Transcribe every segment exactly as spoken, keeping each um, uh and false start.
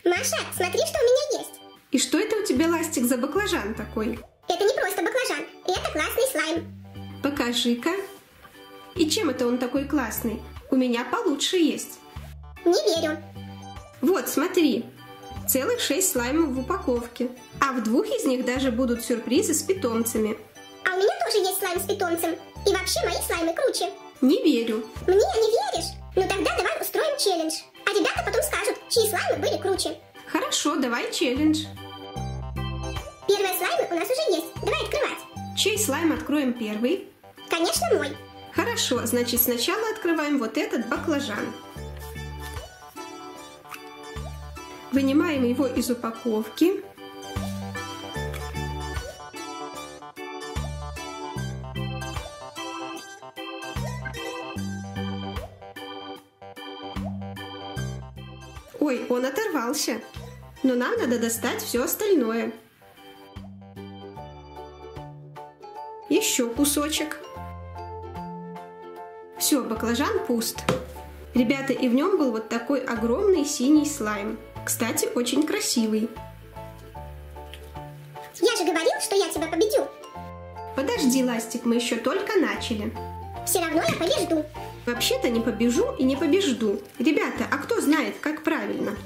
Маша, смотри, что у меня есть. И что это у тебя, Ластик, за баклажан такой? Это не просто баклажан, это классный слайм. Покажи-ка. И чем это он такой классный? У меня получше есть. Не верю. Вот, смотри. Целых шесть слаймов в упаковке. А в двух из них даже будут сюрпризы с питомцами. А у меня тоже есть слайм с питомцем. И вообще мои слаймы круче. Не верю. Мне не веришь? Ну тогда давай устроим челлендж. А ребята потом скажут, чьи слаймы были круче. Хорошо, давай челлендж. Первые слаймы у нас уже есть. Давай открывать. Чей слайм откроем первый? Конечно, мой. Хорошо, значит сначала открываем вот этот баклажан. Вынимаем его из упаковки. Ой, он оторвался. Но нам надо достать все остальное. Еще кусочек. Все, баклажан пуст. Ребята, и в нем был вот такой огромный синий слайм. Кстати, очень красивый. Я же говорил, что я тебя победю. Подожди, Ластик, мы еще только начали. Все равно я побежду. Вообще-то не побежу и не побежду. Ребята, а кто знает, как правильно?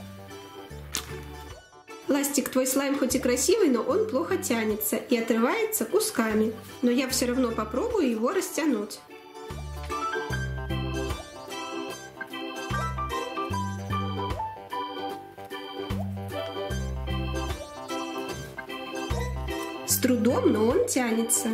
Ластик, твой слайм хоть и красивый, но он плохо тянется и отрывается кусками. Но я все равно попробую его растянуть. С трудом, но он тянется.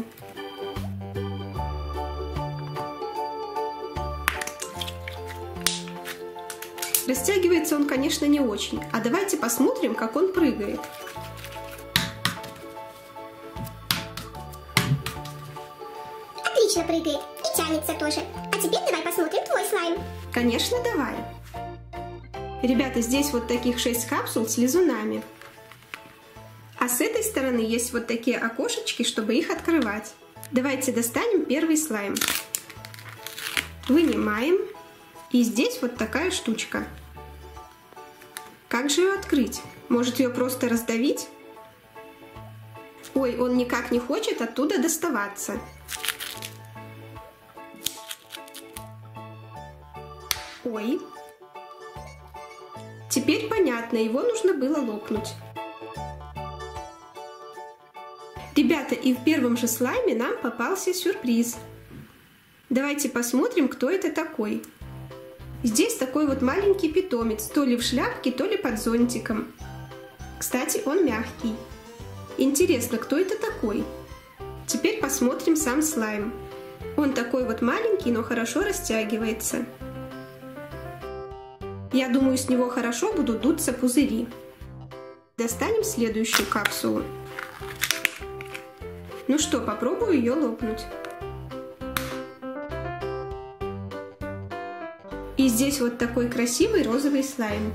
Растягивается он, конечно, не очень. А давайте посмотрим, как он прыгает. Отлично прыгает. И тянется тоже. А теперь давай посмотрим твой слайм. Конечно, давай. Ребята, здесь вот таких шесть капсул с лизунами. А с этой стороны есть вот такие окошечки, чтобы их открывать. Давайте достанем первый слайм. Вынимаем. И здесь вот такая штучка. Как же ее открыть? Может, ее просто раздавить? Ой, он никак не хочет оттуда доставаться. Ой. Теперь понятно, его нужно было лопнуть. Ребята, и в первом же слайме нам попался сюрприз. Давайте посмотрим, кто это такой. Здесь такой вот маленький питомец, то ли в шляпке, то ли под зонтиком. Кстати, он мягкий. Интересно, кто это такой? Теперь посмотрим сам слайм. Он такой вот маленький, но хорошо растягивается. Я думаю, с него хорошо будут дуться пузыри. Достанем следующую капсулу. Ну что, попробую ее лопнуть. И здесь вот такой красивый розовый слайм.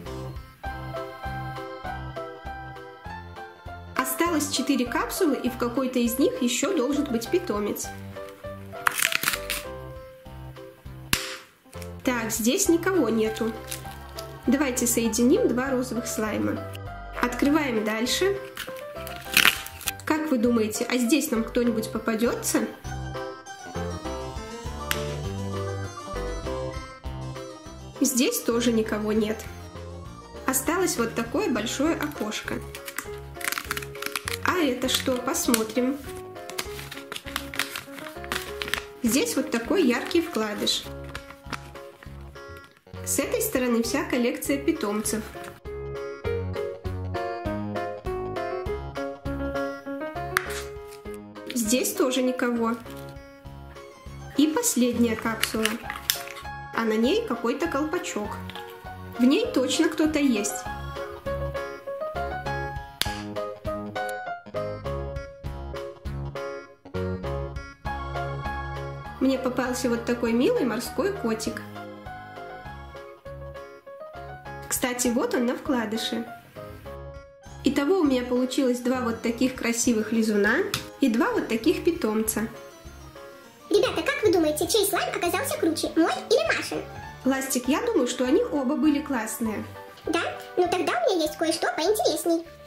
Осталось четыре капсулы, и в какой-то из них еще должен быть питомец. Так, здесь никого нету. Давайте соединим два розовых слайма. Открываем дальше. Как вы думаете, а здесь нам кто-нибудь попадется? Здесь тоже никого нет. Осталось вот такое большое окошко. А это что? Посмотрим. Здесь вот такой яркий вкладыш. С этой стороны вся коллекция питомцев. Здесь тоже никого. И последняя капсула. А на ней какой-то колпачок. В ней точно кто-то есть. Мне попался вот такой милый морской котик. Кстати, вот он на вкладыше. Итого у меня получилось два вот таких красивых лизуна и два вот таких питомца. Ребята, как вы думаете, чей слайм оказался круче, мой или Машин? Ластик, я думаю, что они оба были классные. Да? Ну тогда у меня есть кое-что поинтересней.